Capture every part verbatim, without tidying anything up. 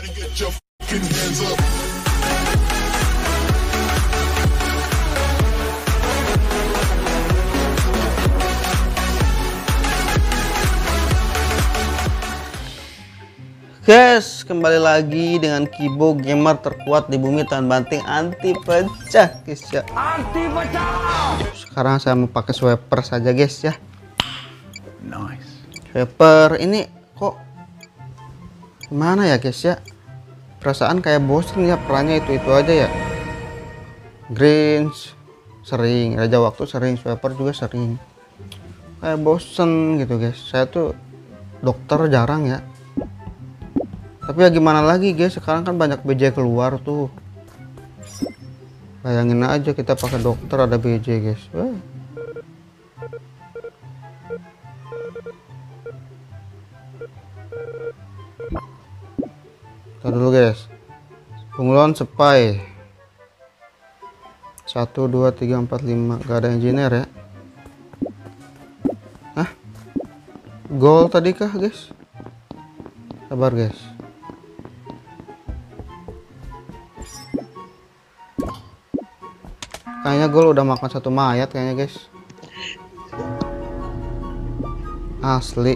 Guys, kembali lagi dengan Kibo, gamer terkuat di bumi tahan banting anti pecah, guys ya. Anti pecah. Sekarang saya mau pakai swiper saja, guys ya. Nice. Swiper ini kok gimana ya, guys ya? Perasaan kayak bosen ya, perannya itu-itu aja ya. Greens sering, Raja Waktu sering, swiper juga sering. Kayak bosen gitu, guys. Saya tuh dokter jarang ya. Tapi ya gimana lagi, guys, sekarang kan banyak B J keluar tuh. Bayangin aja kita pakai dokter ada B J, guys. Wah. Kita dulu, guys. Bunglon sepai. satu dua tiga empat lima, gak ada engineer ya. Hah? Gol tadi kah, guys? Sabar, guys. Kayaknya gol udah makan satu mayat kayaknya, guys. Asli.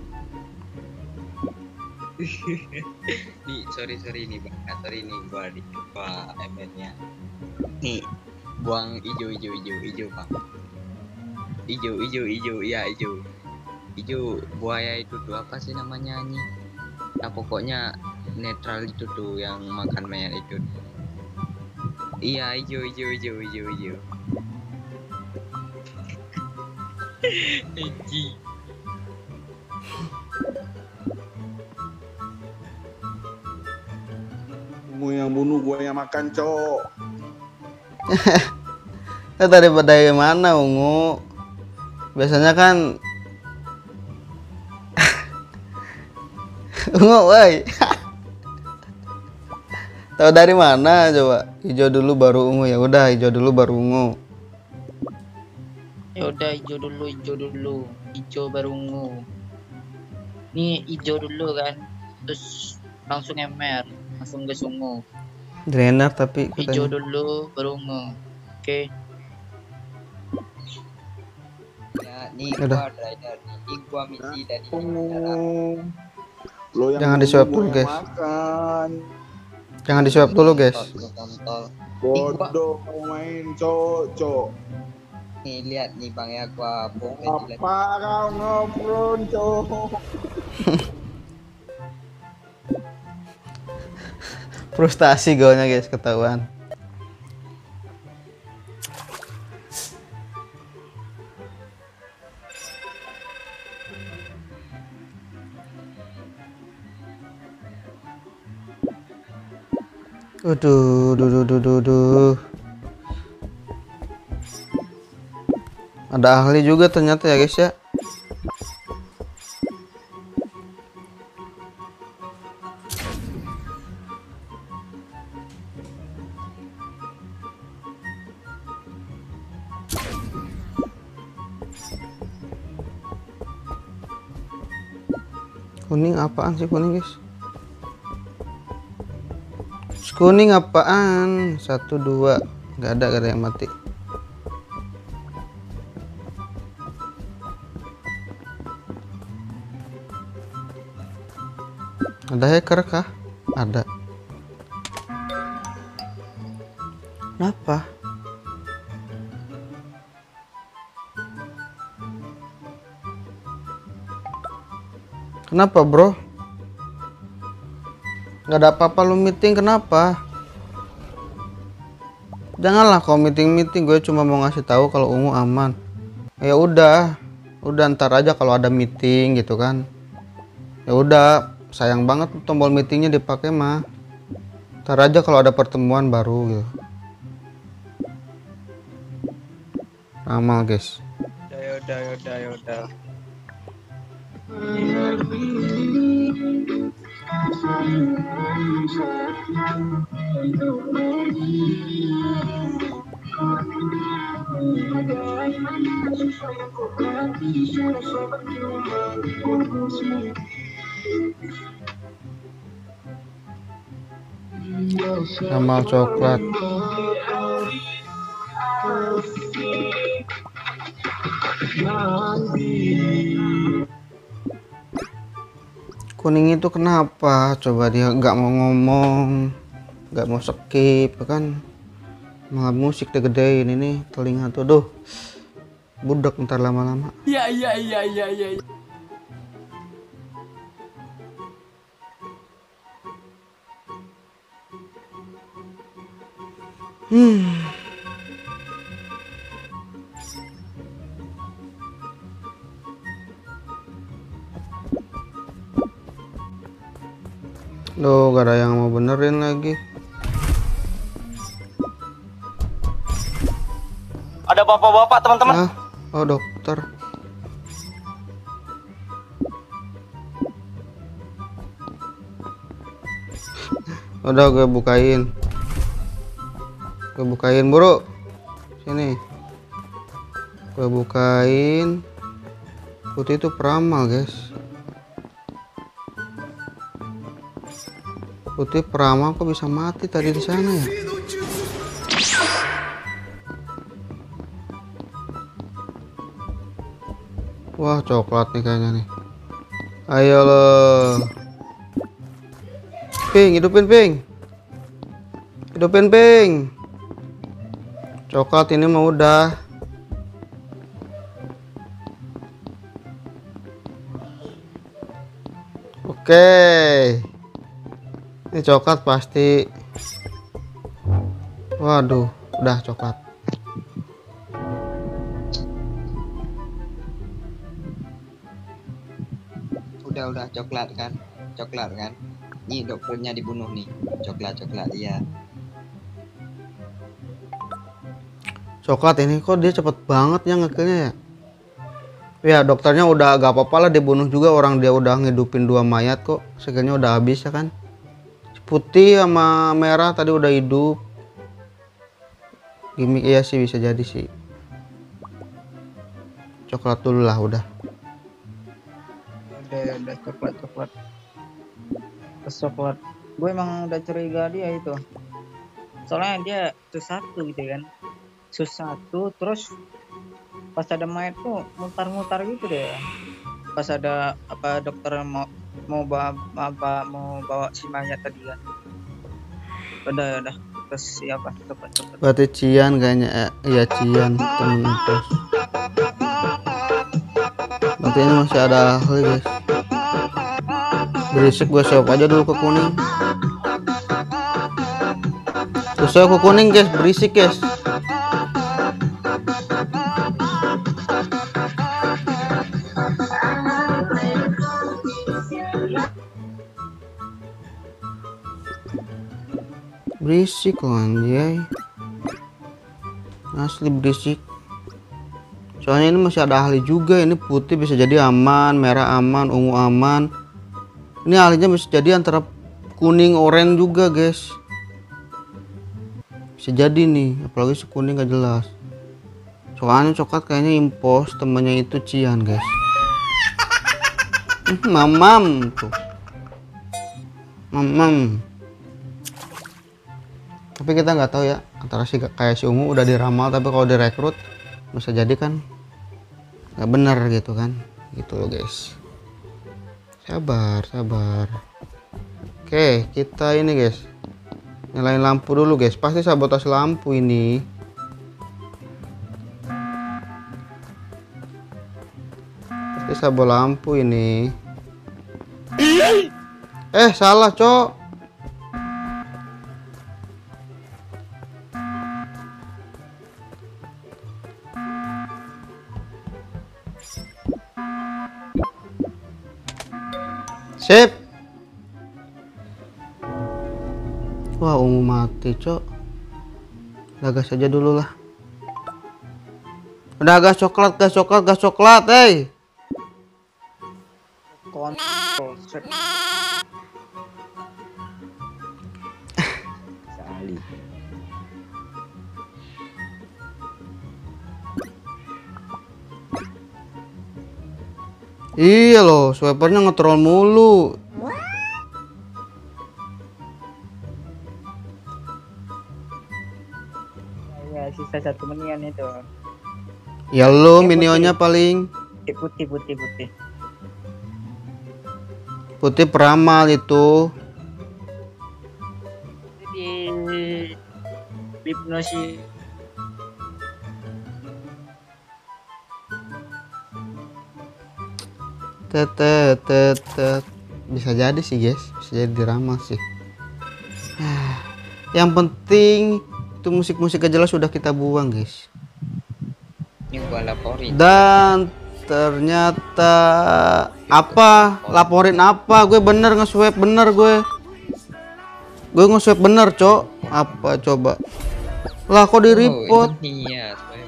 Nih, sorry sorry nih bang, sorry nih gua di gua M N-nya. Nih, buang hijau hijau hijau hijau bang. Hijau hijau hijau, iya hijau. Hijau buaya itu tuh apa sih namanya nih? Nah pokoknya netral itu tuh yang makan mayat itu. Iya hijau hijau hijau hijau hijau. Eki. Kamu yang bunuh, gue yang makan, cok. Itu daripada mana, Ungu? Biasanya kan Ungu, woi. Tahu dari mana coba? Hijau dulu baru ungu, ya udah hijau dulu baru ungu. Ya udah hijau dulu, hijau dulu, hijau baru ungu. Nih hijau dulu kan, terus langsung emer, langsung gas ungu. Drainer tapi katanya. Hijau dulu baru ungu. Oke. Ya, nih gua driver, nih gua misi dari ungu. Lo yang jangan disuap dulu, guys. Makan. Jangan disuap dulu, guys. Bodoh main, cok, cok. Nih lihat nih bang ya, gua bongkar. Apa kau ngobrol, cok? Frustasi golnya, guys, ketahuan. Aduh, duh, duh, duh, duh, duh. Ada ahli juga ternyata ya, guys ya. Kuning apaan sih kuning, guys? Kuning apaan? Satu dua, nggak ada, nggak ada yang mati. Ada hacker kah? Ada. Kenapa? Kenapa, bro? Nggak ada apa-apa lu meeting, kenapa? Janganlah kau meeting-meeting, gue cuma mau ngasih tahu kalau ungu aman. Ya udah, udah ntar aja kalau ada meeting gitu kan. Ya udah, sayang banget tombol meetingnya dipakai mah. Ntar aja kalau ada pertemuan baru gitu. Amal, guys. Ya udah, ya udah, ya udah. Sama coklat. Kuning itu kenapa? Coba dia nggak mau ngomong, nggak mau skip kan? Malah musik digedein ini telinga tuh, duh, budak ntar lama-lama. Iya iya iya iya iya. Hmm. Loh, gak ada yang mau benerin lagi. Ada bapak-bapak teman-teman. Ah, oh dokter. Udah gue bukain. Gue bukain, bro. Sini. Gue bukain. Putih itu peramal, guys. Putih peramal kok bisa mati tadi di sana ya? Wah, coklat nih kayaknya nih. Ayo lo. Ping, hidupin ping. Hidupin ping. Coklat ini mau udah. Oke. Ini coklat pasti. Waduh, udah coklat. Udah udah coklat kan, coklat kan. Nih dokternya dibunuh nih, coklat coklat iya. Coklat ini kok dia cepet banget ya ngekillnya ya. Ya dokternya udah gak apa-apa lah dibunuh juga, orang dia udah ngidupin dua mayat kok. Skillnya udah habis ya kan. Putih sama merah tadi udah hidup. Gimik iya sih, bisa jadi sih. Coklat dulu lah udah. Udah udah coklat coklat. Terus coklat. Gue emang udah curiga dia itu. Soalnya dia sus satu gitu kan. Sus satu terus pas ada mayat tuh mutar-mutar gitu deh. Pas ada apa dokter mau mau bawa apa mau bawa si mayat tadi kan. Udah udah terus siapa coklat coklat. Berarti Cian kayaknya eh, iya Cian temen impos. Berarti ini masih ada ahli guys. Berisik, gue save aja dulu ke kuning. Terus saya ke kuning guys, berisik guys. Berisik kok anjay. Asli berisik. Soalnya ini masih ada ahli juga. Ini putih bisa jadi aman, merah aman, ungu aman. Ini ahlinya bisa jadi antara kuning oranye juga guys. Bisa jadi nih, apalagi si kuning gak jelas. Soalnya coklat kayaknya impos, temennya itu Cian guys. Mamam tuh. Mamam. Tapi kita nggak tahu ya, antara si kayak si ungu udah diramal, tapi kalau direkrut bisa jadi kan nggak bener gitu kan, gitu loh guys. Sabar sabar. Oke, kita ini guys nyalain lampu dulu guys, pasti sabotase lampu ini. Pasti sabot lampu ini. Eh salah cok. Sip. Wah, ungu mati, cok. Udah gas aja dulu lah. Udah gas coklat, gas coklat, gas coklat, hey. Kontrol. Sekali. Iya loh, swipernya ngetrol mulu. tinggal sisa satu minion itu. Ya lo minionnya paling Putih putih putih putih. putih peramal itu. Di hipnosis. Tetet tetet. Bisa jadi sih guys, bisa jadi diramal sih. Yang penting itu musik-musik gak jelas sudah kita buang guys. Ini gua laporin. Dan ternyata apa? Laporin apa? Gue bener nge-swap bener gue. Gue nge-swap bener, Cok. Apa coba? Lah kok di report? Oh, iya, saya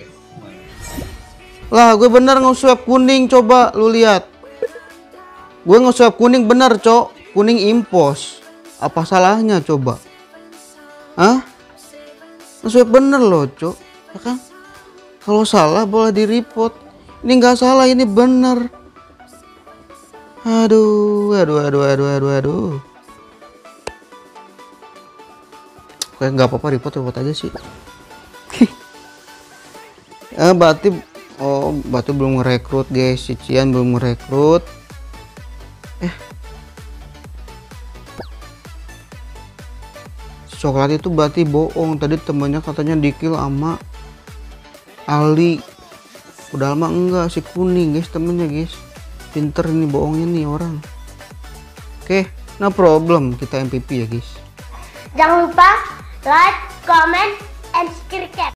Lah gue bener nge-swap kuning, coba lu lihat. Gue nge-swap kuning bener, Cok. Kuning impos. Apa salahnya coba? Hah? Nge-swap bener loh, Cok. Ya kan? Kalau salah boleh di report. Ini nggak salah, ini bener. Aduh, aduh, aduh, aduh, aduh, aduh. Oke, nggak apa-apa, report report aja sih. Eh, berarti, oh, berarti belum ngerekrut guys. Si Cian belum ngerekrut. Eh, si coklat itu berarti bohong. Tadi temennya katanya Dikil sama Ali. Udah lama enggak, si kuning guys temennya guys. Pinter ini bohongnya nih orang. Oke, no problem, kita M V P ya guys. Jangan lupa like, comment, and subscribe.